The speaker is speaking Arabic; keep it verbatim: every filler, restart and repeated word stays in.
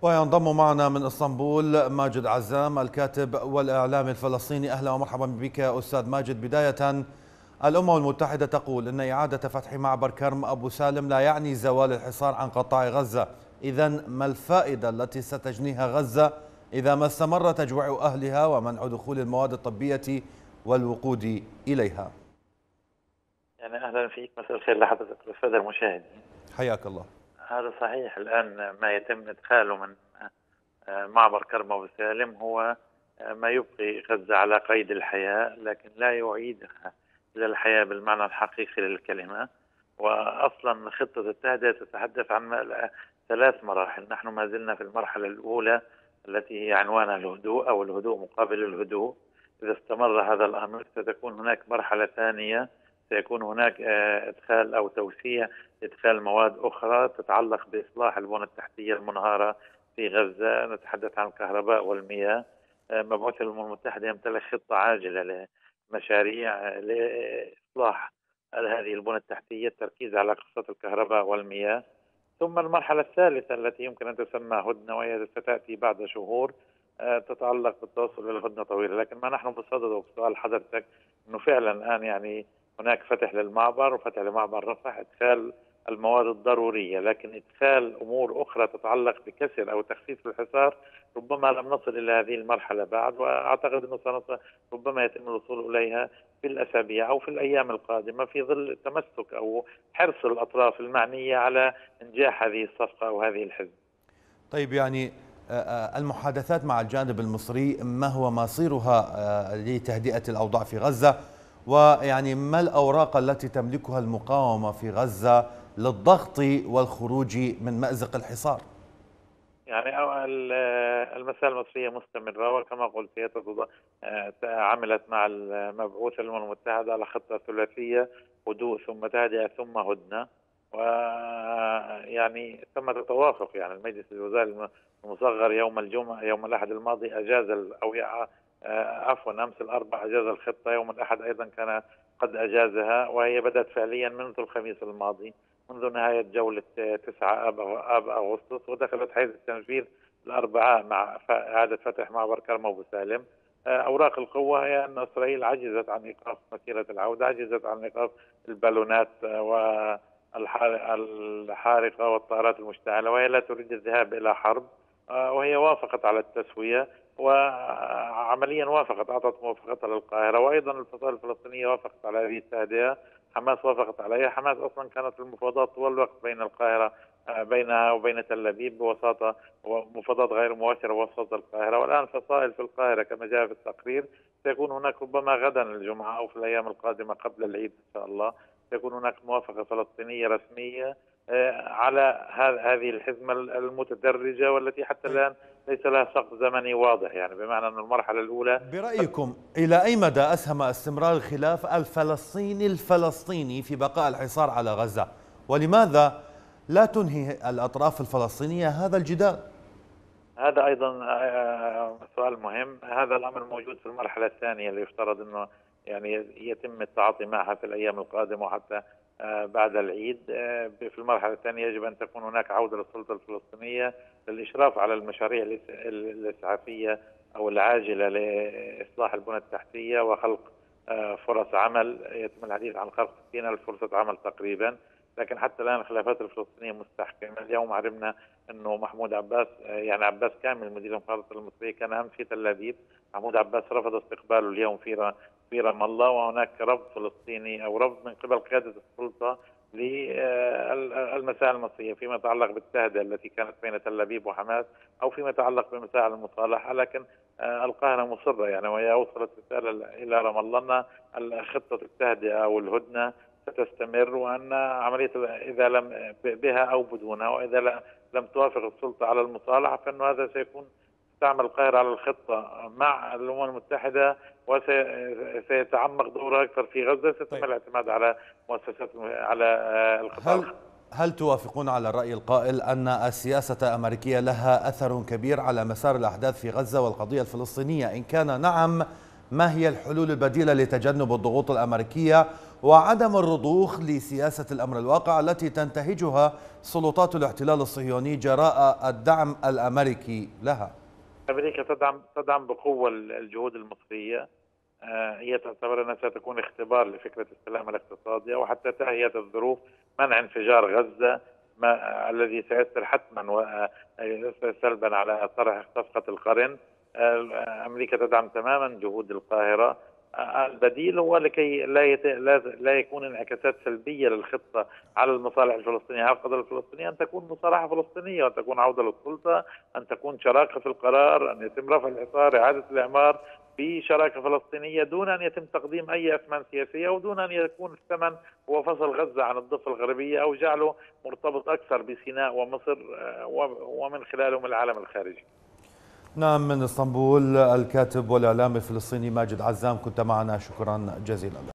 وينضم معنا من اسطنبول ماجد عزام الكاتب والإعلامي الفلسطيني. أهلا ومرحبا بك أستاذ ماجد. بداية، الأمم المتحدة تقول أن إعادة فتح معبر كرم أبو سالم لا يعني زوال الحصار عن قطاع غزة. إذن ما الفائدة التي ستجنيها غزة إذا ما استمر تجويع أهلها ومنع دخول المواد الطبية والوقود إليها؟ يعني أهلا فيك، مساء الخير لحضرتك والسادة المشاهدين. حياك الله. هذا صحيح. الآن ما يتم إدخاله من معبر كرم أبو سالم هو ما يبقي غزة على قيد الحياة، لكن لا يعيدها إلى الحياة بالمعنى الحقيقي للكلمة. وأصلا خطة التهدئة تتحدث عن ثلاث مراحل. نحن ما زلنا في المرحلة الأولى التي هي عنوانها الهدوء أو الهدوء مقابل الهدوء. إذا استمر هذا الأمر ستكون هناك مرحلة ثانية، سيكون هناك إدخال أو توسيع إدخال مواد أخرى تتعلق بإصلاح البنى التحتية المنهارة في غزة. نتحدث عن الكهرباء والمياه. مبعوث الأمم المتحدة يمتلك خطة عاجلة لمشاريع لإصلاح هذه البنى التحتية، التركيز على قصة الكهرباء والمياه. ثم المرحلة الثالثة التي يمكن أن تسمى هدنة، وهي ستأتي بعد شهور تتعلق بالتوصل إلى هدنة طويلة. لكن ما نحن بصدده بسؤال حضرتك أنه فعلا الآن يعني هناك فتح للمعبر وفتح لمعبر رفح، إدخال المواد الضرورية، لكن إدخال أمور أخرى تتعلق بكسر أو تخفيف الحصار ربما لم نصل إلى هذه المرحلة بعد، وأعتقد أنه سنصل ربما يتم الوصول إليها في الأسابيع أو في الأيام القادمة في ظل تمسك أو حرص الأطراف المعنية على إنجاح هذه الصفقة أو هذه الحزب. طيب، يعني المحادثات مع الجانب المصري ما هو مصيرها لتهدئة الأوضاع في غزة؟ ويعني ما الأوراق التي تملكها المقاومة في غزة للضغط والخروج من مأزق الحصار؟ يعني المسألة المصرية مستمرة، وكما قلت هي عملت مع المبعوث الأمم المتحدة على خطة ثلاثية: هدوء ثم تهدئة ثم هدنة. ويعني تم التوافق، يعني المجلس الوزاري المصغر يوم الجمعة يوم الأحد الماضي أجاز أو عفوا أمس الأربعاء أجاز الخطة، يوم الأحد أيضا كان قد أجازها، وهي بدأت فعليا منذ الخميس الماضي، منذ نهاية جولة تسعة آب أغسطس، ودخلت حيز التنفيذ الأربعاء مع إعادة فتح معبر كرم أبو سالم. أوراق القوة هي أن إسرائيل عجزت عن إيقاف مسيرة العودة، عجزت عن إيقاف البالونات والحارقة والطائرات المشتعلة، وهي لا تريد الذهاب إلى حرب، وهي وافقت على التسوية وعمليا وافقت، أعطت موافقتها للقاهرة، وأيضا الفصائل الفلسطينية وافقت على هذه التهدئة. حماس وافقت عليها. حماس أصلا كانت المفاوضات طوال الوقت بين القاهرة بينها وبين تل أبيب بوساطة ومفاوضات غير مباشرة بوساطة القاهرة، والآن فصائل في القاهرة كما جاء في التقرير. سيكون هناك ربما غدا الجمعة أو في الأيام القادمة قبل العيد إن شاء الله سيكون هناك موافقة فلسطينية رسمية على هذه الحزمة المتدرجة، والتي حتى الآن ليس لها سقف زمني واضح، يعني بمعنى أن المرحلة الأولى. برأيكم إلى أي مدى أسهم استمرار الخلاف الفلسطيني الفلسطيني في بقاء الحصار على غزة؟ ولماذا لا تنهي الأطراف الفلسطينية هذا الجدال؟ هذا أيضا سؤال مهم. هذا الأمر موجود في المرحلة الثانية اللي يفترض أنه يعني يتم التعاطي معها في الأيام القادمة وحتى بعد العيد. في المرحلة الثانية يجب أن تكون هناك عودة للسلطة الفلسطينية للإشراف على المشاريع الإسعافية أو العاجلة لإصلاح البنى التحتية وخلق فرص عمل. يتم الحديث عن خلق ستين ألف فرصة عمل تقريبا، لكن حتى الآن الخلافات الفلسطينية مستحكمة. اليوم عرفنا أنه محمود عباس، يعني عباس كامل مدير المخابرات المصرية، كان أمس في تل أبيب. محمود عباس رفض استقباله اليوم في في رام الله، وهناك رفض فلسطيني أو رفض من قبل قيادة السلطة للمسائل المصرية فيما يتعلق بالتهدئة التي كانت بين تل أبيب وحماس أو فيما يتعلق بمسائل المصالحة. لكن القاهرة مصرة، يعني وهي أوصلت رسالة إلى رام الله أن خطة التهدئة أو الهدنة ستستمر، وأن عملية إذا لم بها أو بدونها، وإذا لم توافق السلطة على المصالحة، فإنه هذا سيكون تعمل القاهرة على الخطة مع الأمم المتحدة، وسيتعمق دورها أكثر في غزة. سيتم طيب. الاعتماد على مؤسسات على القطاع. هل هل توافقون على الرأي القائل أن السياسة الأمريكية لها أثر كبير على مسار الأحداث في غزة والقضية الفلسطينية؟ إن كان نعم، ما هي الحلول البديلة لتجنب الضغوط الأمريكية وعدم الرضوخ لسياسة الأمر الواقع التي تنتهجها سلطات الاحتلال الصهيوني جراء الدعم الأمريكي لها؟ أمريكا تدعم تدعم بقوة الجهود المصرية. هي تعتبر أنها ستكون اختبار لفكرة السلام الاقتصادي، وحتى تهيئة الظروف منع انفجار غزة ما الذي سيؤثر حتما سلبا على طرح صفقة القرن. أمريكا تدعم تماما جهود القاهرة. البديل هو لكي لا يت... لا... لا يكون انعكاسات سلبيه للخطه على المصالح الفلسطينيه، على القضيه الفلسطينيه، ان تكون مصالحه فلسطينيه، وان تكون عوده للسلطه، ان تكون شراكه في القرار، ان يتم رفع الحصار، اعاده الاعمار بشراكه فلسطينيه دون ان يتم تقديم اي اثمان سياسيه، ودون ان يكون الثمن هو فصل غزه عن الضفه الغربيه او جعله مرتبط اكثر بسيناء ومصر ومن خلالهم العالم الخارجي. نعم، من اسطنبول الكاتب والإعلامي الفلسطيني ماجد عزام كنت معنا، شكرا جزيلا.